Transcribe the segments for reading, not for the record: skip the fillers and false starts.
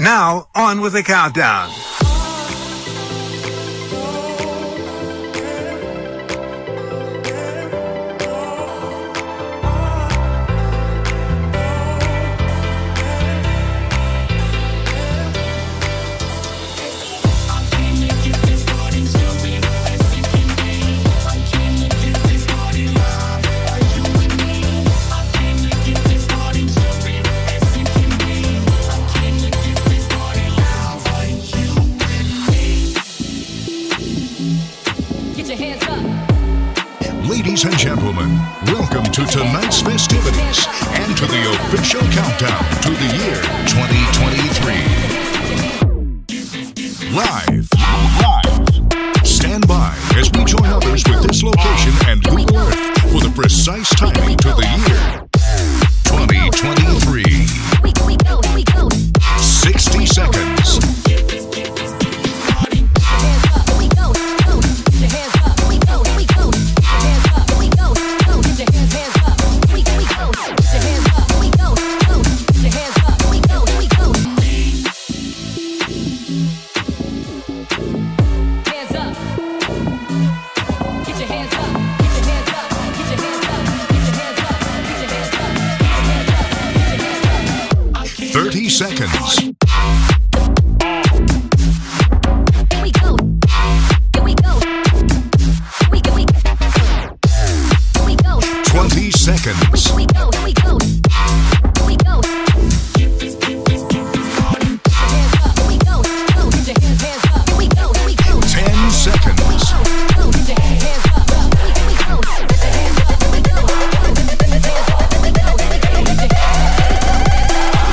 Now, on with the countdown. Ladies and gentlemen, welcome to tonight's festivities and to the official countdown to the year 2023. Live. Stand by as we join others with this location and Google Earth for the precise timing to the year 2023. 60 seconds. 30 seconds. 20 seconds. 10 seconds.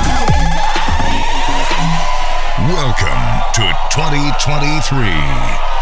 Welcome to 2023.